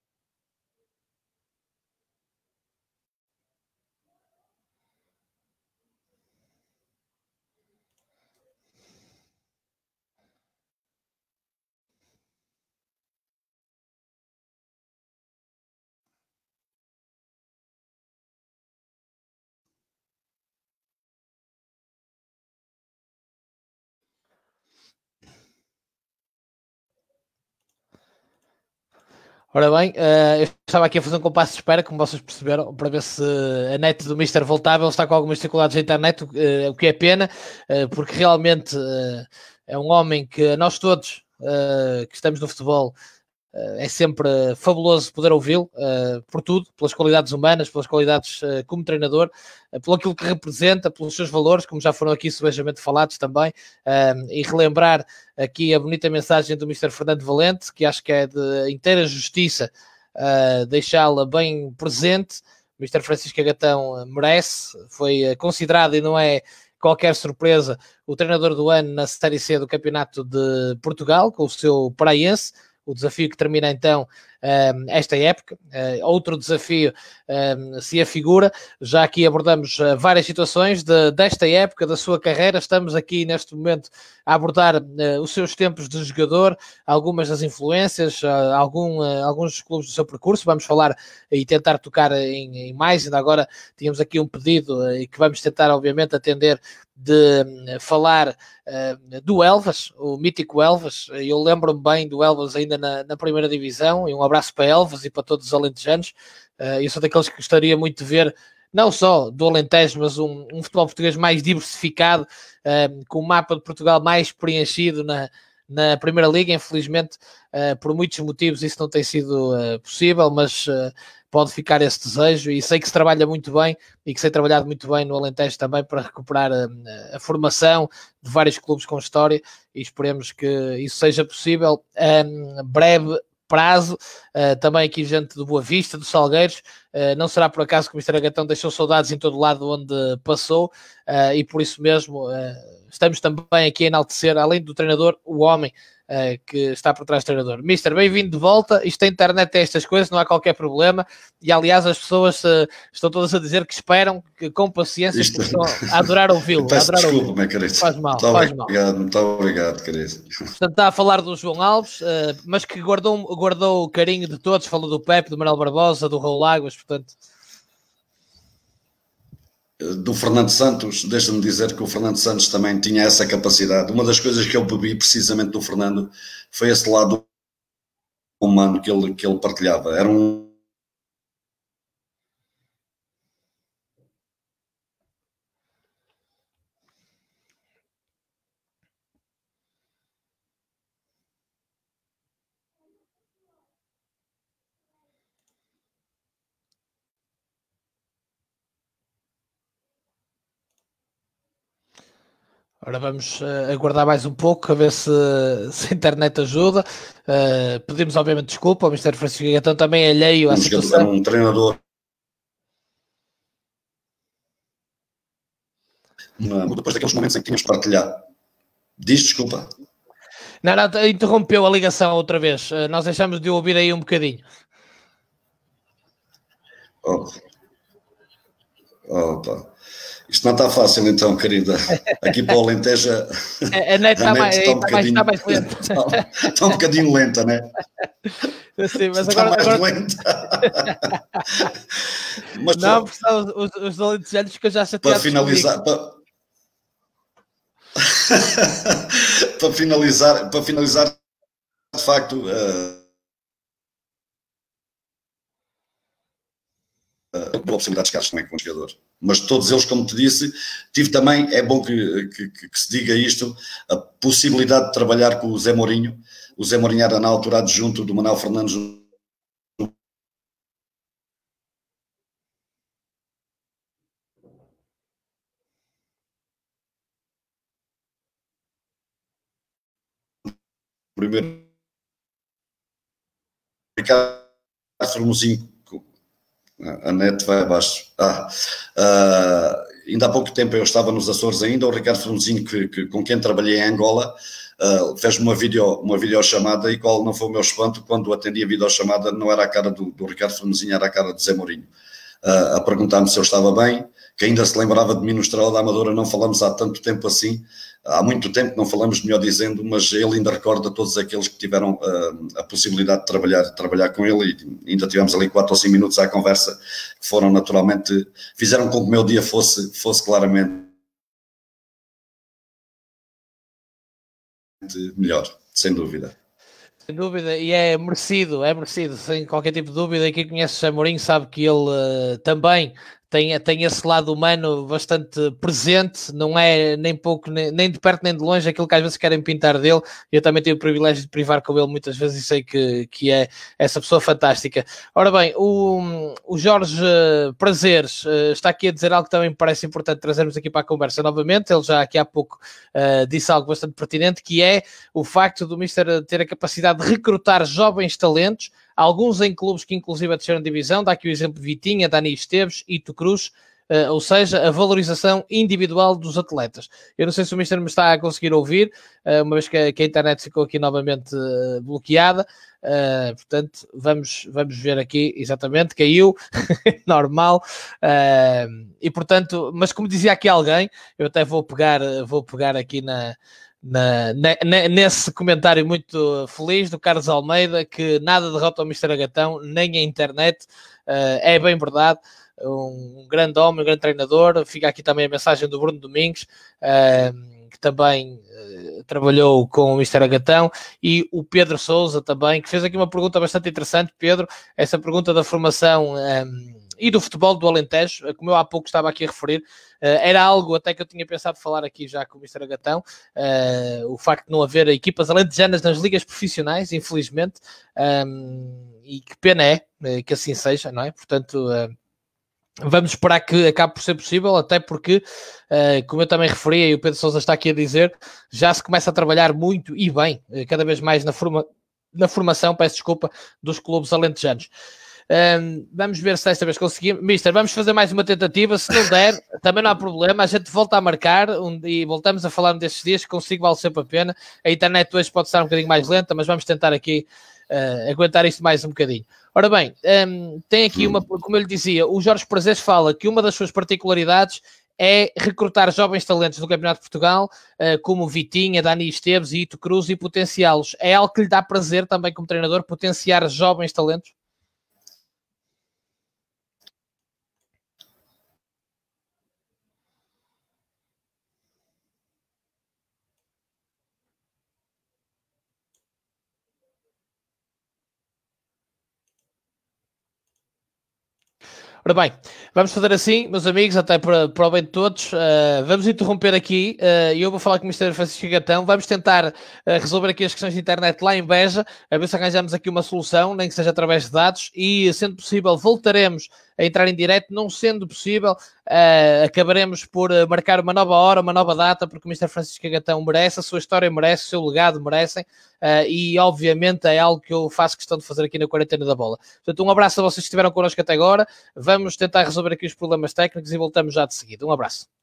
Ora bem, uh, eu estava aqui a fazer um compasso de espera, como vocês perceberam, para ver se a net do Mister voltava. Ele está com algumas dificuldades na internet, uh, o que é pena, uh, porque realmente uh, é um homem que nós todos uh, que estamos no futebol uh, é sempre fabuloso poder ouvi-lo, uh, por tudo, pelas qualidades humanas, pelas qualidades uh, como treinador, uh, pelo aquilo que representa, pelos seus valores, como já foram aqui subejamente falados também, uh, e relembrar aqui a bonita mensagem do Mister Fernando Valente, que acho que é de inteira justiça uh, deixá-la bem presente. O Mister Francisco Agatão merece, foi uh, considerado, e não é qualquer surpresa, o treinador do ano na Série C do Campeonato de Portugal, com o seu Praense. O desafio que termina então um, esta época. Uh, outro desafio um, se afigura. Já aqui abordamos uh, várias situações de, desta época, da sua carreira. Estamos aqui neste momento a abordar uh, os seus tempos de jogador, algumas das influências, uh, algum, uh, alguns dos clubes do seu percurso. Vamos falar e tentar tocar em, em mais. Ainda agora tínhamos aqui um pedido uh, e que vamos tentar obviamente atender, de uh, falar uh, do Elvas, o mítico Elvas. Eu lembro-me bem do Elvas ainda na, na primeira divisão, e um abraço para Elvas e para todos os alentejanos. Uh, eu sou daqueles que gostaria muito de ver, não só do Alentejo, mas um, um futebol português mais diversificado, uh, com o mapa de Portugal mais preenchido na, na Primeira Liga. Infelizmente, uh, por muitos motivos isso não tem sido uh, possível, mas uh, pode ficar esse desejo, e sei que se trabalha muito bem e que se tem trabalhado muito bem no Alentejo também para recuperar a, a formação de vários clubes com história, e esperemos que isso seja possível um, breve prazo. Uh, também aqui gente do Boa Vista, dos Salgueiros. Uh, não será por acaso que o Mister Agatão deixou saudades em todo lado onde passou, uh, e por isso mesmo uh, estamos também aqui a enaltecer, além do treinador, o homem Uh, que está por trás do treinador. Mister, bem-vindo de volta. Isto a internet tem estas coisas, não há qualquer problema, e aliás as pessoas uh, estão todas a dizer que esperam, que com paciência Isto... estão a adorar ouvi-lo. Peço desculpa, meu querido. Faz mal, muito faz obrigado, mal. Muito obrigado, querido. Portanto, está a falar do João Alves, uh, mas que guardou, guardou o carinho de todos. Falou do Pepe, do Manuel Barbosa, do Raul Águas, portanto... Do Fernando Santos, deixa-me dizer que o Fernando Santos também tinha essa capacidade. Uma das coisas que eu bebi precisamente do Fernando foi esse lado humano que ele, que ele partilhava. Era um Ora, vamos uh, aguardar mais um pouco, a ver se, se a internet ajuda. Uh, pedimos, obviamente, desculpa ao Mister Francisco Agatão, também alheio à um situação. Era um treinador. Depois daqueles momentos em que tínhamos que partilhar. Diz, desculpa. Não, não, interrompeu a ligação outra vez. Uh, nós deixamos de ouvir aí um bocadinho. Oh. Opa. Isto não está fácil então, querida. Aqui para o Alentejo a, a net está, mais, está, um está, mais, está mais lenta. Está, está um bocadinho lenta, não é? Sim, mas está agora, mais agora... lenta. Mas não, porque são os, os alentejanos que eu já chateado. Para finalizar... Para... para finalizar, para finalizar, de facto, uh, uh, a possibilidade de chegar também com o jogador. Mas todos eles, como te disse, tive também, é bom que, que, que se diga isto, a possibilidade de trabalhar com o Zé Mourinho. O Zé Mourinho era na altura adjunto do Manuel Fernandes primeiro Ricardo Formosinho, a net vai abaixo. Ah, uh, ainda há pouco tempo eu estava nos Açores ainda, o Ricardo Formosinho, que, que, com quem trabalhei em Angola, uh, fez-me uma, video, uma videochamada e qual não foi o meu espanto, quando atendi a videochamada não era a cara do, do Ricardo Formosinho, era a cara de Zé Mourinho. Uh, a perguntar-me se eu estava bem, que ainda se lembrava de mim no Estrela da Amadora, não falamos há tanto tempo assim, há muito tempo, não falamos melhor dizendo, mas ele ainda recorda todos aqueles que tiveram uh, a possibilidade de trabalhar, de trabalhar com ele, e ainda tivemos ali quatro ou cinco minutos à conversa, que foram naturalmente, fizeram com que o meu dia fosse, fosse claramente melhor, sem dúvida. Sem dúvida, e é merecido, é merecido, sem qualquer tipo de dúvida. E quem conhece o José Mourinho sabe que ele uh, também tem, tem esse lado humano bastante presente, não é nem pouco, nem, nem de perto nem de longe aquilo que às vezes querem pintar dele. Eu também tive o privilégio de privar com ele muitas vezes e sei que, que é essa pessoa fantástica. Ora bem, o, o Jorge Prazeres uh, está aqui a dizer algo que também me parece importante trazermos aqui para a conversa novamente. Ele já aqui há pouco uh, disse algo bastante pertinente, que é o facto do Mister ter a capacidade de recrutar jovens talentos, alguns em clubes que inclusive a terceira divisão, dá aqui o exemplo de Vitinha, Dani Esteves, Ito Cruz, uh, ou seja, a valorização individual dos atletas. Eu não sei se o Mister me está a conseguir ouvir, uh, uma vez que a, que a internet ficou aqui novamente uh, bloqueada, uh, portanto, vamos, vamos ver aqui, exatamente, caiu, normal, uh, e portanto, mas como dizia aqui alguém, eu até vou pegar, vou pegar aqui na... Na, na, nesse comentário muito feliz do Carlos Almeida, que nada derrota o Mister Agatão, nem a internet, uh, é bem verdade, um grande homem, um grande treinador. Fica aqui também a mensagem do Bruno Domingues, uh, que também uh, trabalhou com o Mister Agatão, e o Pedro Sousa também, que fez aqui uma pergunta bastante interessante. Pedro, essa pergunta da formação um, e do futebol do Alentejo, como eu há pouco estava aqui a referir, uh, era algo até que eu tinha pensado falar aqui já com o Mister Agatão, uh, o facto de não haver equipas alentejanas nas ligas profissionais, infelizmente, um, e que pena é uh, que assim seja, não é? Portanto, uh, vamos esperar que acabe por ser possível, até porque, uh, como eu também referi, e o Pedro Sousa está aqui a dizer, já se começa a trabalhar muito e bem, uh, cada vez mais na, forma, na formação, peço desculpa, dos clubes alentejanos. Um, vamos ver se desta vez conseguimos. Mister, vamos fazer mais uma tentativa. Se não der, também não há problema. A gente volta a marcar um, e voltamos a falar um destes dias, que consigo vale sempre a pena. A internet hoje pode estar um bocadinho mais lenta, mas vamos tentar aqui uh, aguentar isto mais um bocadinho. Ora bem, um, tem aqui uma, como eu lhe dizia, o Jorge Prazeres fala que uma das suas particularidades é recrutar jovens talentos do Campeonato de Portugal, uh, como Vitinha, Dani Esteves e Ito Cruz, e potenciá-los. É algo que lhe dá prazer também como treinador, potenciar jovens talentos? Ora bem, vamos fazer assim, meus amigos, até para, para o bem de todos. Uh, vamos interromper aqui e uh, eu vou falar com o Mister Francisco Gatão. Vamos tentar uh, resolver aqui as questões de internet lá em Beja, a ver se arranjamos aqui uma solução, nem que seja através de dados, e, sendo possível, voltaremos a entrar em direto. Não sendo possível, uh, acabaremos por uh, marcar uma nova hora, uma nova data, porque o Mister Francisco Gatão merece, a sua história merece, o seu legado merecem, uh, e obviamente é algo que eu faço questão de fazer aqui na Quarentena da Bola. Portanto, um abraço a vocês que estiveram connosco até agora. Vamos tentar resolver aqui os problemas técnicos e voltamos já de seguida. Um abraço.